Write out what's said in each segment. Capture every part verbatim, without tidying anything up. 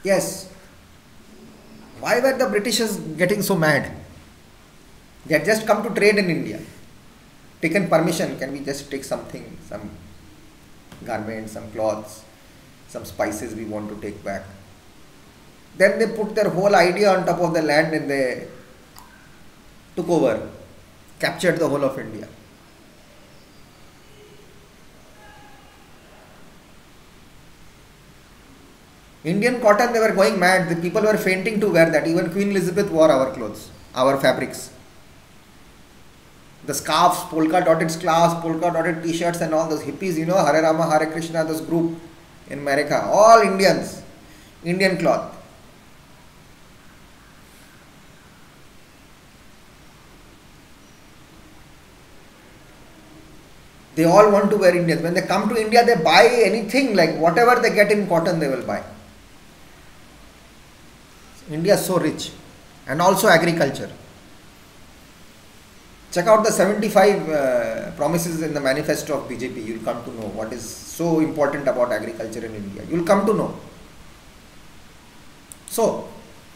Yes. Why were the Britishers getting so mad? They had just come to trade in India. Taken permission, can we just take something, some garments, some clothes, some spices we want to take back. Then they put their whole idea on top of the land and they took over, captured the whole of India. Indian cotton, they were going mad. The people were fainting to wear that. Even Queen Elizabeth wore our clothes, our fabrics. The scarves, polka dotted scarves, polka dotted t-shirts and all those hippies, you know, Hare Rama, Hare Krishna, this group in America, all Indians, Indian cloth. They all want to wear Indians. When they come to India, they buy anything, like whatever they get in cotton, they will buy. India is so rich. And also agriculture. Check out the seventy-five uh, promises in the manifesto of B J P. You will come to know what is so important about agriculture in India. You will come to know. So,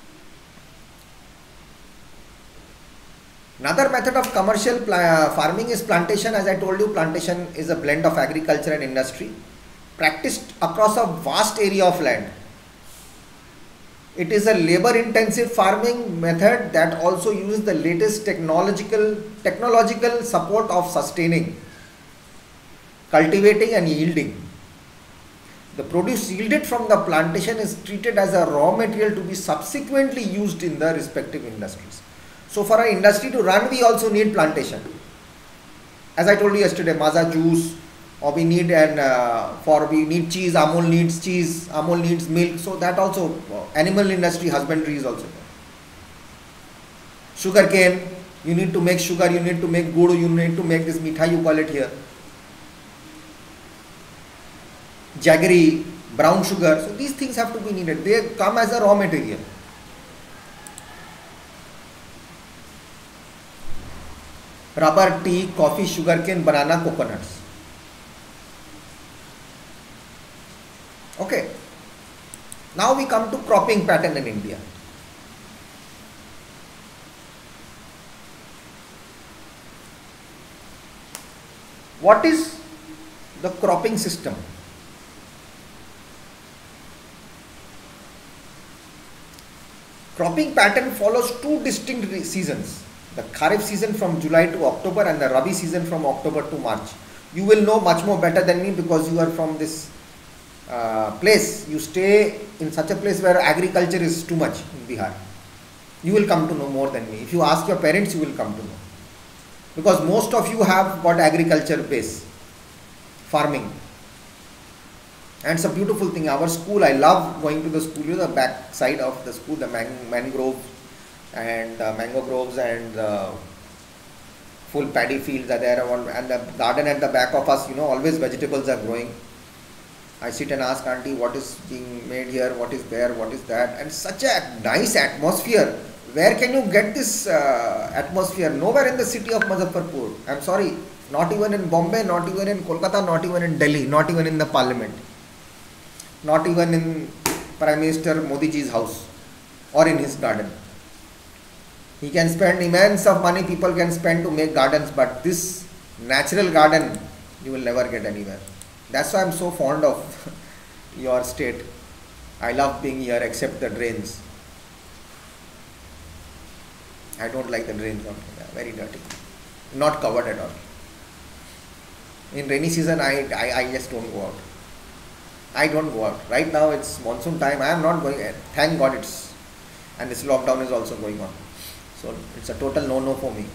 another method of commercial farming is plantation. As I told you, plantation is a blend of agriculture and industry practiced across a vast area of land. It is a labor-intensive farming method that also uses the latest technological technological support of sustaining, cultivating and yielding. The produce yielded from the plantation is treated as a raw material to be subsequently used in the respective industries. So for an industry to run, we also need plantation. As I told you yesterday, Maaza juice, or we need an uh, for we need cheese. Amul needs cheese. Amul needs milk. So that also uh, animal industry, husbandry is also there. Sugar cane, you need to make sugar. You need to make gur. You need to make this mithai. You call it here. Jaggery, brown sugar. So these things have to be needed. They come as a raw material. Rubber, tea, coffee, sugarcane, banana, coconuts. Okay. Now we come to cropping pattern in India. What is the cropping system? Cropping pattern follows two distinct seasons. The Kharif season from July to October and the Rabi season from October to March. You will know much more better than me because you are from this uh, place. You stay in such a place where agriculture is too much in Bihar. You will come to know more than me. If you ask your parents, you will come to know. Because most of you have got agriculture base, farming. And it's a beautiful thing. Our school, I love going to the school, you know, the back side of the school, the man mangrove and uh, mango groves and uh, full paddy fields are there, and the garden at the back of us, you know, always vegetables are growing. I sit and ask auntie what is being made here, what is there, what is that, and such a nice atmosphere. Where can you get this uh, atmosphere? Nowhere in the city of Muzaffarpur. I am sorry, not even in Bombay, not even in Kolkata, not even in Delhi, not even in the parliament, not even in Prime Minister Modi ji's house or in his garden. He can spend immense of money, people can spend to make gardens, but this natural garden you will never get anywhere. That's why I am so fond of your state. I love being here except the drains. I don't like the drains out here, very dirty, not covered at all. In rainy season I, I, I just don't go out. I don't go out. Right now it's monsoon time, I am not going, thank God it's, and this lockdown is also going on. So it's a total no-no for me.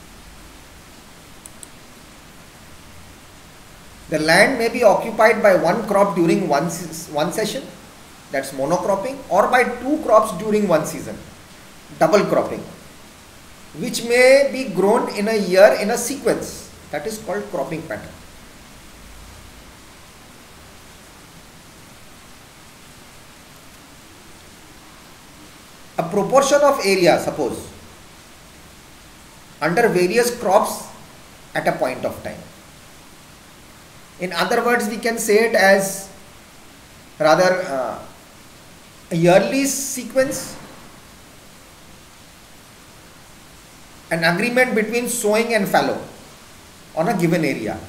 The land may be occupied by one crop during one, one session, that's monocropping, or by two crops during one season, double cropping, which may be grown in a year in a sequence, that is called cropping pattern. A proportion of area, suppose, under various crops at a point of time. In other words, we can say it as rather uh, a yearly sequence, an agreement between sowing and fallow on a given area.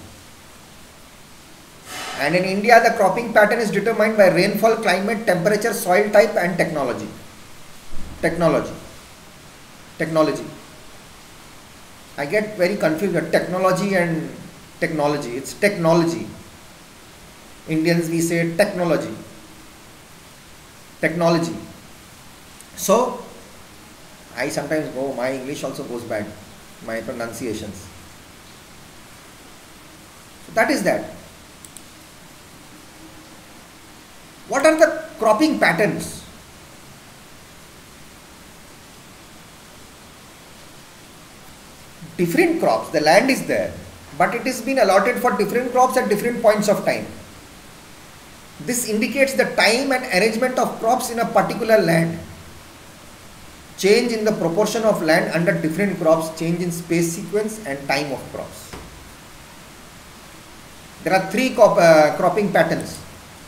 And in India, the cropping pattern is determined by rainfall, climate, temperature, soil type and technology. Technology. Technology. I get very confused with technology and technology. It's technology. Indians, we say technology. Technology. So, I sometimes go, my English also goes bad. My pronunciations. So that is that. What are the cropping patterns? Different crops, the land is there, but it is been allotted for different crops at different points of time. This indicates the time and arrangement of crops in a particular land. Change in the proportion of land under different crops, change in space sequence and time of crops. There are three crop, uh, cropping patterns.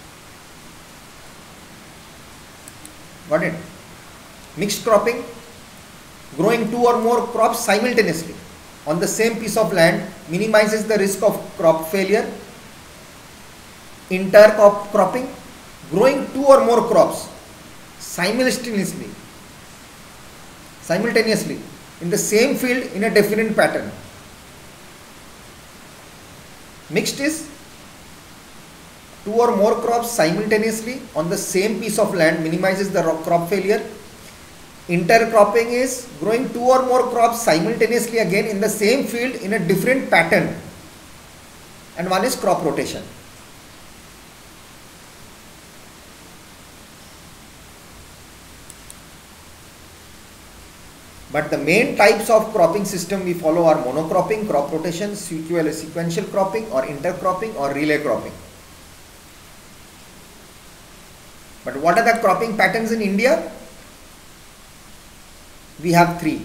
Got it? Mixed cropping, growing two or more crops simultaneously on the same piece of land minimizes the risk of crop failure. Intercrop cropping, growing two or more crops simultaneously, simultaneously in the same field in a different pattern. Mixed is two or more crops simultaneously on the same piece of land minimizes the crop failure. Intercropping is growing two or more crops simultaneously again in the same field in a different pattern. And one is crop rotation. But the main types of cropping system we follow are monocropping, crop rotation, sequential cropping or intercropping or relay cropping. But what are the cropping patterns in India? We have three.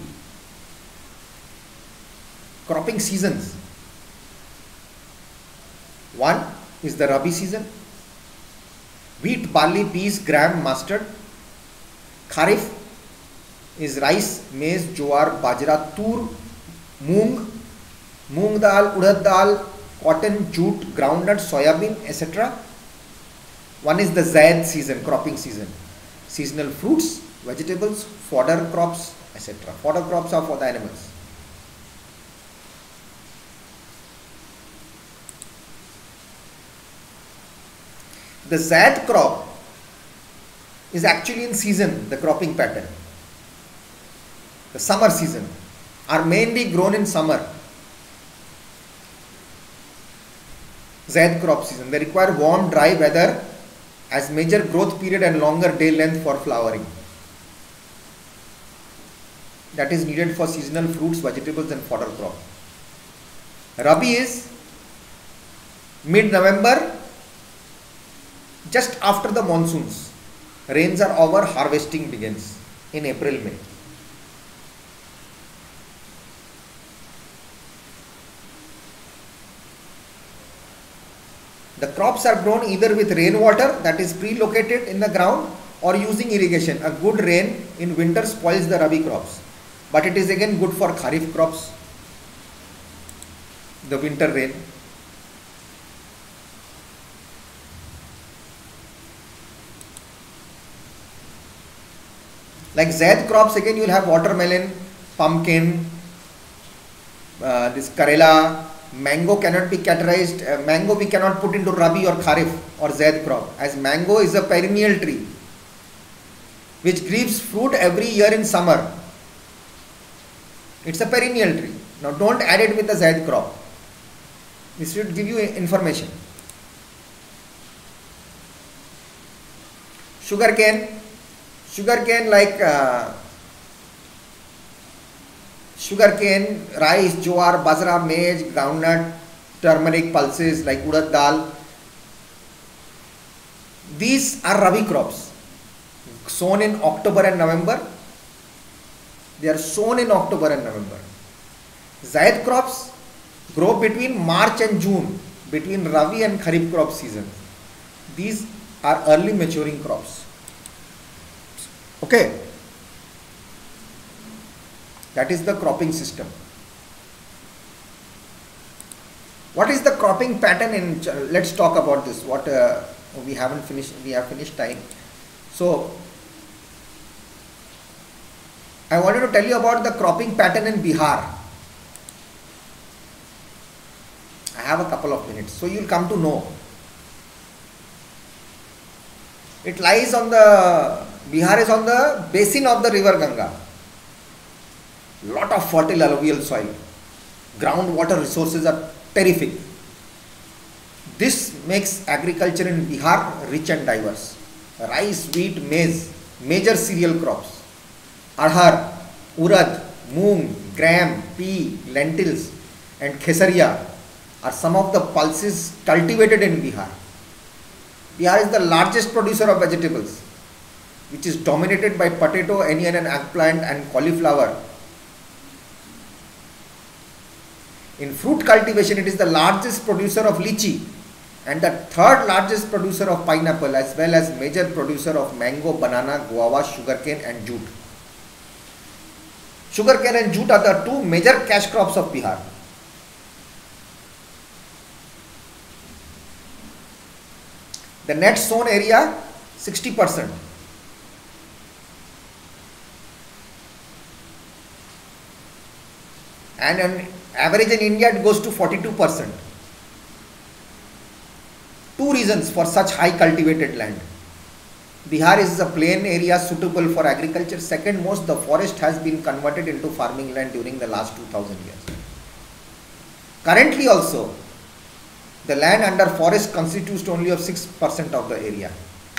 Cropping seasons. One is the Rabi season. Wheat, barley, peas, gram, mustard. Kharif is rice, maize, jowar, bajra, tur, moong, moong dal, urad dal, cotton, jute, groundnut, soybean, et cetera. One is the Zaid season, cropping season. Seasonal fruits, vegetables, fodder crops, et cetera. Fodder crops are for the animals. The Zaid crop is actually in season, the cropping pattern. The summer season are mainly grown in summer. Zaid crop season. They require warm, dry weather as major growth period and longer day length for flowering. That is needed for seasonal fruits, vegetables and fodder crop. Rabi is mid-November, just after the monsoons. Rains are over, harvesting begins in April, May. The crops are grown either with rainwater that is pre-located in the ground or using irrigation. A good rain in winter spoils the Rabi crops, but it is again good for Kharif crops, the winter rain. Like Zaid crops, again you will have watermelon, pumpkin, uh, this Karela. Mango cannot be categorized, uh, mango we cannot put into Rabi or Kharif or Zaid crop, as mango is a perennial tree which gives fruit every year in summer. It's a perennial tree. Now don't add it with the Zaid crop. This should give you information. Sugarcane, sugarcane like uh, sugarcane, rice, jowar, bajra, maize, groundnut, turmeric, pulses like urad dal. These are Rabi crops sown in October and November. They are sown in October and November. Zaid crops grow between March and June, between Rabi and Kharif crop seasons. These are early maturing crops. Okay, that is the cropping system. What is the cropping pattern in, let's talk about this. What uh, we haven't finished, we have finished time. So I wanted to tell you about the cropping pattern in Bihar. I have a couple of minutes, so you'll come to know. It lies on the, Bihar is on the basin of the river Ganga. Lot of fertile alluvial soil. Groundwater resources are terrific. This makes agriculture in Bihar rich and diverse. Rice, wheat, maize, major cereal crops. Arhar, urad, moong, gram, pea, lentils and khesariya are some of the pulses cultivated in Bihar. Bihar is the largest producer of vegetables, which is dominated by potato, onion and eggplant and cauliflower. In fruit cultivation, it is the largest producer of lychee and the third largest producer of pineapple, as well as major producer of mango, banana, guava, sugarcane and jute. Sugarcane and jute are the two major cash crops of Bihar. The net sown area sixty percent. And an average in India it goes to forty-two percent. Two reasons for such high cultivated land. Bihar is a plain area suitable for agriculture. Second most, the forest has been converted into farming land during the last two thousand years. Currently also, the land under forest constitutes only of six percent of the area.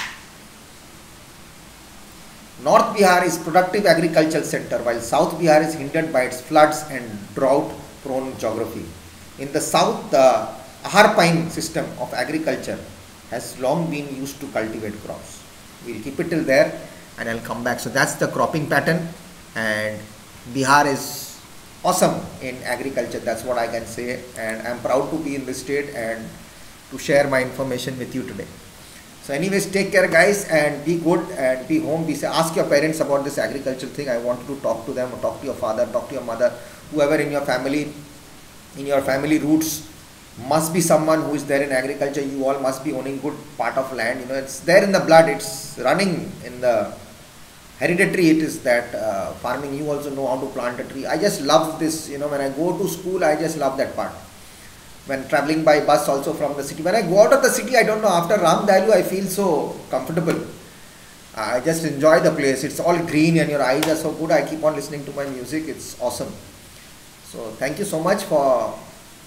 North Bihar is productive agricultural center, while South Bihar is hindered by its floods and drought prone geography. In the south, the Ahar pine system of agriculture has long been used to cultivate crops. We will keep it till there and I will come back. So that's the cropping pattern, and Bihar is awesome in agriculture, that's what I can say, and I am proud to be in this state and to share my information with you today. So anyways, take care guys and be good and be home. Be say, ask your parents about this agriculture thing. I want to talk to them, or talk to your father, talk to your mother, whoever in your family, in your family roots must be someone who is there in agriculture. You all must be owning good part of land. You know, it's there in the blood, it's running in the hereditary. It is that uh, farming. You also know how to plant a tree. I just love this. You know, when I go to school, I just love that part. When traveling by bus also from the city, when I go out of the city, I don't know, after Ram Dalu, I feel so comfortable. I just enjoy the place. It's all green and your eyes are so good. I keep on listening to my music. It's awesome. So thank you so much for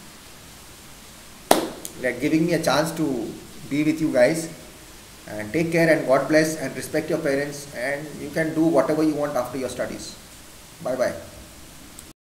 like giving me a chance to be with you guys, and take care and God bless and respect your parents, and you can do whatever you want after your studies. Bye bye.